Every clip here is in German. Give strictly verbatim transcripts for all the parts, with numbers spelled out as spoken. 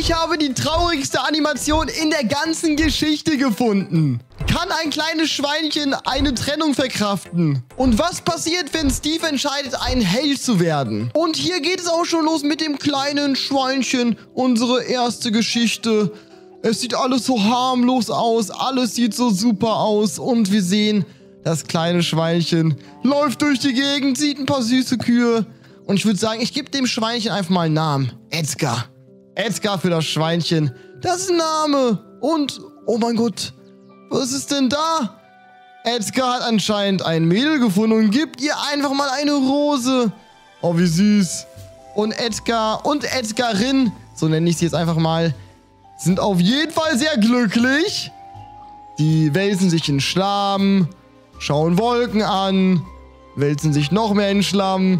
Ich habe die traurigste Animation in der ganzen Geschichte gefunden. Kann ein kleines Schweinchen eine Trennung verkraften? Und was passiert, wenn Steve entscheidet, ein Held zu werden? Und hier geht es auch schon los mit dem kleinen Schweinchen. Unsere erste Geschichte. Es sieht alles so harmlos aus. Alles sieht so super aus. Und wir sehen, das kleine Schweinchen läuft durch die Gegend, sieht ein paar süße Kühe. Und ich würde sagen, ich gebe dem Schweinchen einfach mal einen Namen. Edgar. Edgar für das Schweinchen. Das ist ein Name. Und, oh mein Gott, was ist denn da? Edgar hat anscheinend ein Mädel gefunden und gibt ihr einfach mal eine Rose. Oh, wie süß. Und Edgar und Edgarin, so nenne ich sie jetzt einfach mal, sind auf jeden Fall sehr glücklich. Die wälzen sich in Schlamm, schauen Wolken an, wälzen sich noch mehr in Schlamm.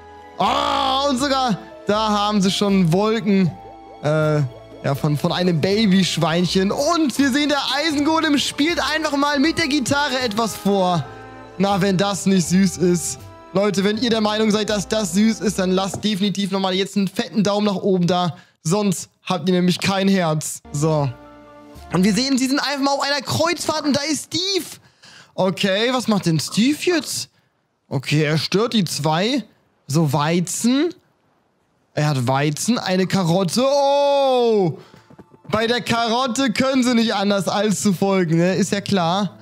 Ah, und sogar da haben sie schon Wolken äh, ja, von, von einem Babyschweinchen. Und wir sehen, der Eisengolem spielt einfach mal mit der Gitarre etwas vor. Na, wenn das nicht süß ist. Leute, wenn ihr der Meinung seid, dass das süß ist, dann lasst definitiv nochmal jetzt einen fetten Daumen nach oben da. Sonst habt ihr nämlich kein Herz. So. Und wir sehen, sie sind einfach mal auf einer Kreuzfahrt und da ist Steve. Okay, was macht denn Steve jetzt? Okay, er stört die zwei. So, Weizen. Er hat Weizen, eine Karotte. Oh! Bei der Karotte können sie nicht anders als zu folgen, ne? Ist ja klar.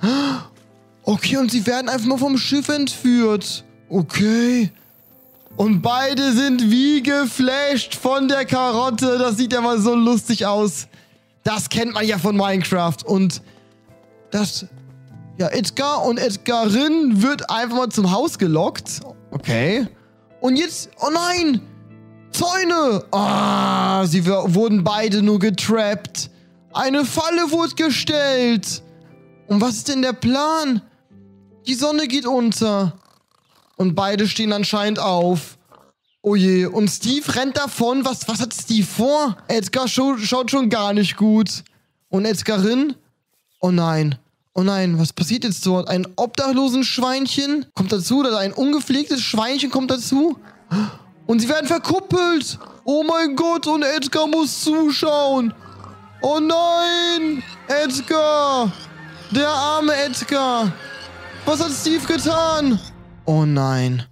Okay, und sie werden einfach mal vom Schiff entführt. Okay. Und beide sind wie geflasht von der Karotte. Das sieht ja mal so lustig aus. Das kennt man ja von Minecraft. Und das... Ja, Edgar und Edgarin wird einfach mal zum Haus gelockt. Okay. Und jetzt... Oh nein! Zäune! Ah, sie wurden beide nur getrappt. Eine Falle wurde gestellt. Und was ist denn der Plan? Die Sonne geht unter. Und beide stehen anscheinend auf. Oh je, und Steve rennt davon. Was, was hat Steve vor? Edgar schaut, schaut schon gar nicht gut. Und Edgarin? Oh nein. Oh nein, was passiert jetzt dort? Ein obdachlosen Schweinchen kommt dazu, oder ein ungepflegtes Schweinchen kommt dazu. Und sie werden verkuppelt. Oh mein Gott, und Edgar muss zuschauen. Oh nein, Edgar. Der arme Edgar. Was hat Steve getan? Oh nein.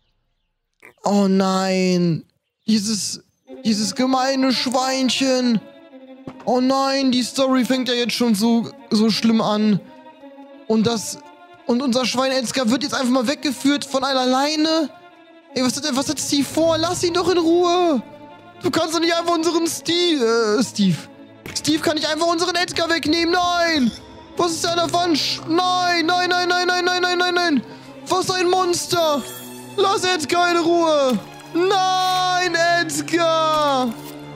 Oh nein. Dieses, dieses gemeine Schweinchen. Oh nein, die Story fängt ja jetzt schon so, so schlimm an. Und das, und unser Schwein Edgar wird jetzt einfach mal weggeführt von einer Leine. Ey, was hat, was hat Steve vor? Lass ihn doch in Ruhe. Du kannst doch nicht einfach unseren Steve, äh, Steve. Steve kann nicht einfach unseren Edgar wegnehmen. Nein. Was ist da davon? Nein, nein, nein, nein, nein, nein, nein, nein, nein. Was ein Monster. Lass Edgar in Ruhe. Nein, Edgar.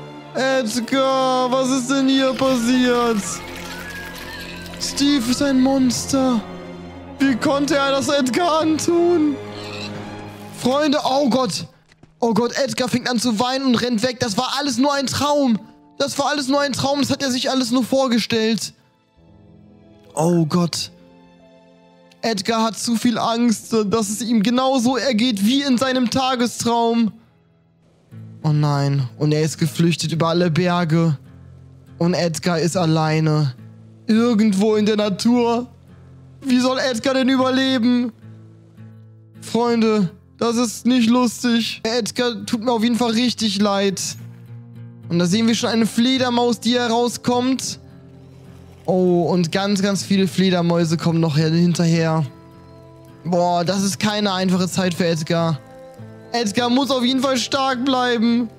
Edgar, was ist denn hier passiert? Steve ist ein Monster. Wie konnte er das Edgar antun? Freunde, oh Gott. Oh Gott, Edgar fängt an zu weinen und rennt weg. Das war alles nur ein Traum. Das war alles nur ein Traum. Das hat er sich alles nur vorgestellt. Oh Gott. Edgar hat zu viel Angst, dass es ihm genauso ergeht wie in seinem Tagestraum. Oh nein. Und er ist geflüchtet über alle Berge. Und Edgar ist alleine. Irgendwo in der Natur. Wie soll Edgar denn überleben? Freunde, das ist nicht lustig. Edgar tut mir auf jeden Fall richtig leid. Und da sehen wir schon eine Fledermaus, die herauskommt. Oh, und ganz, ganz viele Fledermäuse kommen noch hinterher. Boah, das ist keine einfache Zeit für Edgar. Edgar muss auf jeden Fall stark bleiben.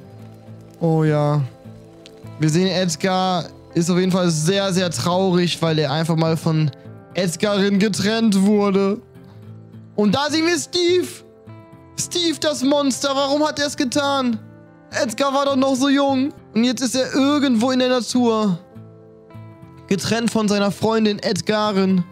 Oh ja. Wir sehen, Edgar ist auf jeden Fall sehr, sehr traurig, weil er einfach mal von Edgarin getrennt wurde. Und da sehen wir Steve. Steve, das Monster. Warum hat er es getan? Edgar war doch noch so jung. Und jetzt ist er irgendwo in der Natur. Getrennt von seiner Freundin Edgarin.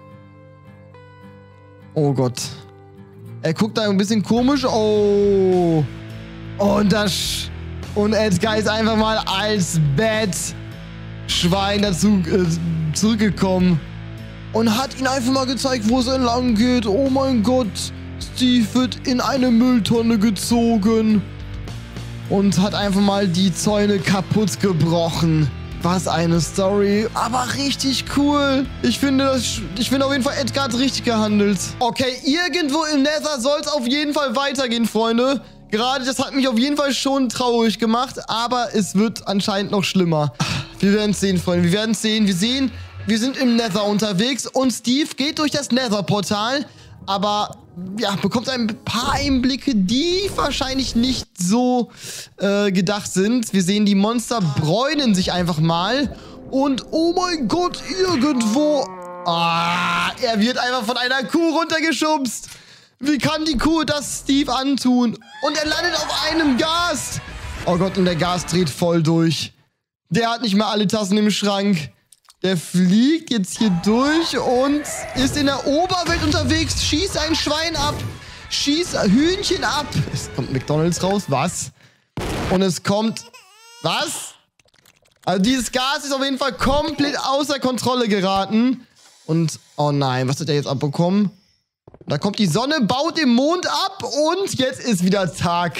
Oh Gott. Er guckt da ein bisschen komisch. Oh. Und das... Und Edgar ist einfach mal als Bad-Schwein dazu äh, zurückgekommen. Und hat ihn einfach mal gezeigt, wo es entlang geht. Oh mein Gott. Steve wird in eine Mülltonne gezogen. und hat einfach mal die Zäune kaputt gebrochen. Was eine Story, aber richtig cool. Ich finde, das, ich finde auf jeden Fall, Edgar hat richtig gehandelt. Okay, irgendwo im Nether soll es auf jeden Fall weitergehen, Freunde. Gerade das hat mich auf jeden Fall schon traurig gemacht, aber es wird anscheinend noch schlimmer. Wir werden es sehen, Freunde, wir werden es sehen. Wir sehen, wir sind im Nether unterwegs und Steve geht durch das Nether-Portal, aber ja, bekommt ein paar Einblicke, die wahrscheinlich nicht so äh, gedacht sind. Wir sehen, die Monster bräunen sich einfach mal. Und oh mein Gott, irgendwo... Ah, er wird einfach von einer Kuh runtergeschubst. Wie kann die Kuh das Steve antun? Und er landet auf einem Gas. Oh Gott, und der Gas dreht voll durch. Der hat nicht mal alle Tassen im Schrank. Der fliegt jetzt hier durch und ist in der Oberwelt unterwegs. Schießt ein Schwein ab. Schießt Hühnchen ab. Es kommt McDonald's raus. Was? Und es kommt... Was? Also dieses Gas ist auf jeden Fall komplett außer Kontrolle geraten. Und... Oh nein, was hat er jetzt abbekommen? Da kommt die Sonne, baut den Mond ab und jetzt ist wieder Tag.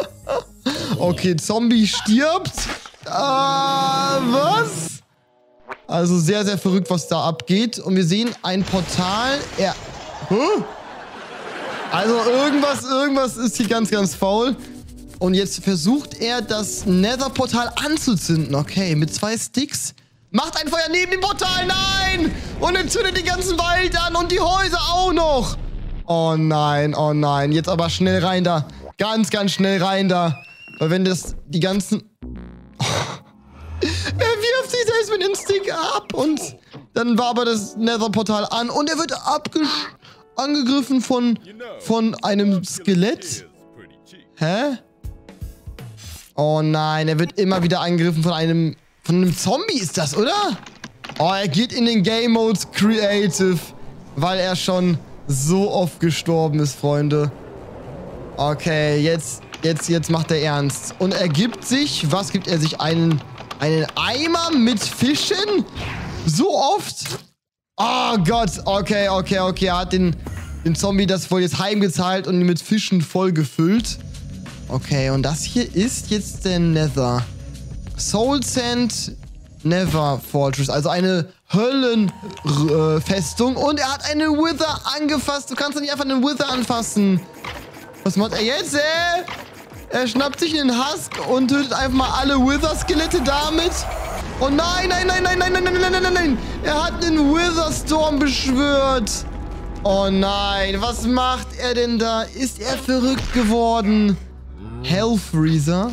Okay, Zombie stirbt. Ah, was? Also sehr, sehr verrückt, was da abgeht. Und wir sehen ein Portal. Er... Huh? Also irgendwas, irgendwas ist hier ganz, ganz faul. Und jetzt versucht er, das Nether-Portal anzuzünden. Okay, mit zwei Sticks. Macht ein Feuer neben dem Portal. Nein! Und entzündet den ganzen Wald an und die Häuser auch noch. Oh nein, oh nein. Jetzt aber schnell rein da. Ganz, ganz schnell rein da. Weil wenn das die ganzen... Er wirft sich selbst mit dem Stick ab und dann war aber das Nether-Portal an und er wird angegriffen von, von einem Skelett. Hä? Oh nein, er wird immer wieder angegriffen von einem, von einem Zombie ist das, oder? Oh, er geht in den Game Mode Creative, weil er schon so oft gestorben ist, Freunde. Okay, jetzt, jetzt, jetzt macht er ernst. Und er gibt sich, was gibt er sich? Einen... Einen Eimer mit Fischen? So oft? Oh Gott. Okay, okay, okay. Er hat den, den Zombie das wohl jetzt heimgezahlt und ihn mit Fischen voll gefüllt. Okay, und das hier ist jetzt der Nether. Soul Sand Nether Fortress. Also eine Höllenfestung. Und er hat eine Wither angefasst. Du kannst doch nicht einfach einen Wither anfassen. Was macht er jetzt, ey? Er schnappt sich einen Husk und tötet einfach mal alle Wither-Skelette damit. Oh nein, nein, nein, nein, nein, nein, nein, nein, nein, nein, nein. Er hat einen Wither-Storm beschwört. Oh nein, was macht er denn da? Ist er verrückt geworden? Hellfreezer?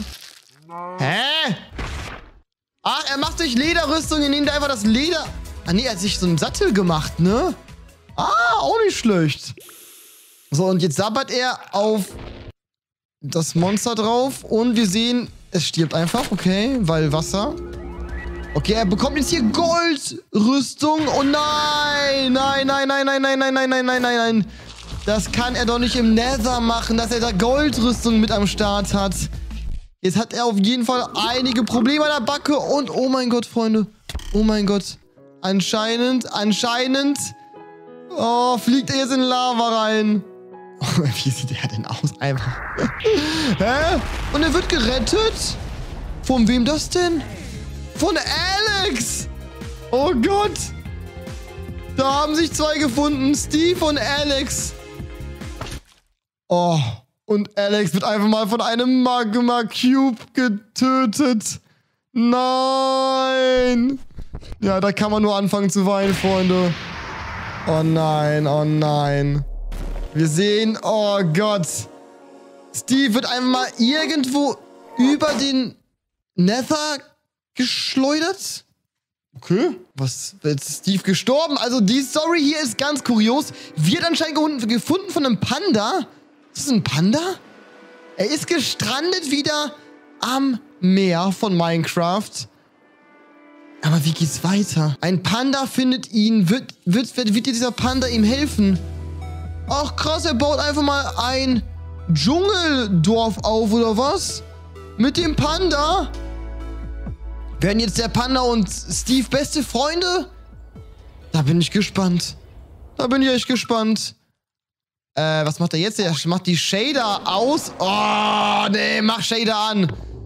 Hä? Ach, er macht sich Lederrüstung und nimmt einfach das Leder... Ah nee, er hat sich so einen Sattel gemacht, ne? Ah, auch nicht schlecht. So, und jetzt sabbert er auf... das Monster drauf und wir sehen, es stirbt einfach, okay, weil Wasser. Okay, er bekommt jetzt hier Goldrüstung. Oh nein, nein, nein, nein, nein, nein, nein, nein, nein, nein, nein, nein. Das kann er doch nicht im Nether machen, dass er da Goldrüstung mit am Start hat. Jetzt hat er auf jeden Fall einige Probleme an der Backe und oh mein Gott, Freunde. Oh mein Gott. Anscheinend, anscheinend, oh, fliegt er jetzt in Lava rein. Wie sieht der denn aus? Einfach. Hä? Und er wird gerettet? Von wem das denn? Von Alex! Oh Gott! Da haben sich zwei gefunden. Steve und Alex. Oh. Und Alex wird einfach mal von einem Magma Cube getötet. Nein! Ja, da kann man nur anfangen zu weinen, Freunde. Oh nein, oh nein. Wir sehen, oh Gott. Steve wird einfach mal irgendwo über den Nether geschleudert. Okay. Was, ist Steve gestorben? Also die Story hier ist ganz kurios. Wird anscheinend gefunden von einem Panda. Ist das ein Panda? Er ist gestrandet wieder am Meer von Minecraft. Aber wie geht's weiter? Ein Panda findet ihn. Wird, wird, wird, wird dieser Panda ihm helfen? Ach krass, er baut einfach mal ein Dschungeldorf auf, oder was? Mit dem Panda? Werden jetzt der Panda und Steve beste Freunde? Da bin ich gespannt. Da bin ich echt gespannt. Äh, was macht er jetzt? Er macht die Shader aus. Oh, nee, mach Shader an.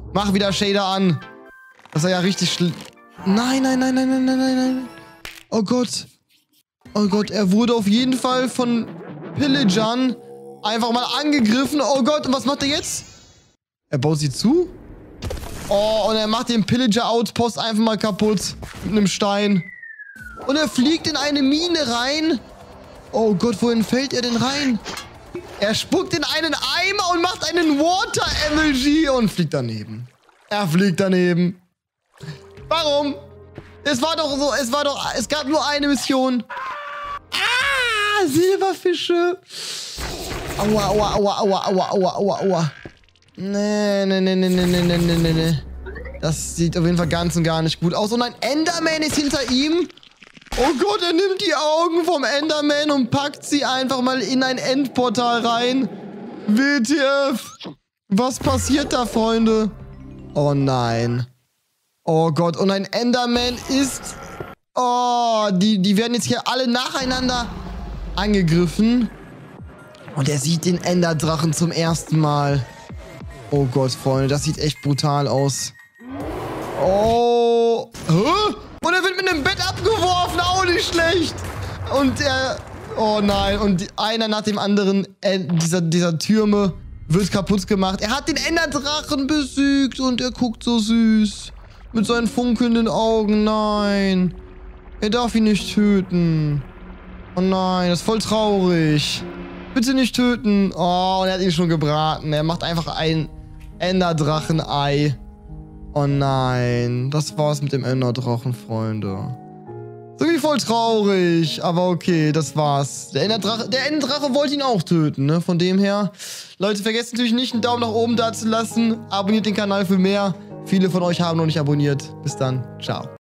Mach wieder Shader an. Das ist ja richtig schlimm. Nein, nein, nein, nein, nein, nein, nein, nein. Oh Gott. Oh Gott, er wurde auf jeden Fall von Pillagern einfach mal angegriffen. Oh Gott, und was macht er jetzt? Er baut sie zu? Oh, und er macht den Pillager-Outpost einfach mal kaputt. Mit einem Stein. Und er fliegt in eine Mine rein. Oh Gott, wohin fällt er denn rein? Er spuckt in einen Eimer und macht einen Water-M L G und fliegt daneben. Er fliegt daneben. Warum? Es war doch so, es war doch, es gab nur eine Mission. Ah, Silberfische. Aua, aua, aua, aua, aua, aua, aua, aua. Nee, nee, nee, nee, nee, nee, nee, nee, nee. Das sieht auf jeden Fall ganz und gar nicht gut aus. Und ein Enderman ist hinter ihm. Oh Gott, er nimmt die Augen vom Enderman und packt sie einfach mal in ein Endportal rein. W T F. Was passiert da, Freunde? Oh nein. Oh Gott, und ein Enderman ist... Oh, die, die werden jetzt hier alle nacheinander angegriffen. Und er sieht den Enderdrachen zum ersten Mal. Oh Gott, Freunde, das sieht echt brutal aus. Oh. Hä? Und er wird mit einem Bett abgeworfen, auch nicht schlecht. Und er... Oh nein, und einer nach dem anderen äh, dieser, dieser Türme wird kaputt gemacht. Er hat den Enderdrachen besiegt und er guckt so süß. Mit seinen funkelnden Augen, nein. Er darf ihn nicht töten. Oh nein, das ist voll traurig. Bitte nicht töten. Oh, und er hat ihn schon gebraten. Er macht einfach ein Enderdrachen-Ei. Oh nein, das war's mit dem Enderdrachen, Freunde. So wie voll traurig, aber okay, das war's. Der Enderdrache, der Enderdrache wollte ihn auch töten, ne? Von dem her. Leute, vergesst natürlich nicht, einen Daumen nach oben da zu lassen. Abonniert den Kanal für mehr. Viele von euch haben noch nicht abonniert. Bis dann. Ciao.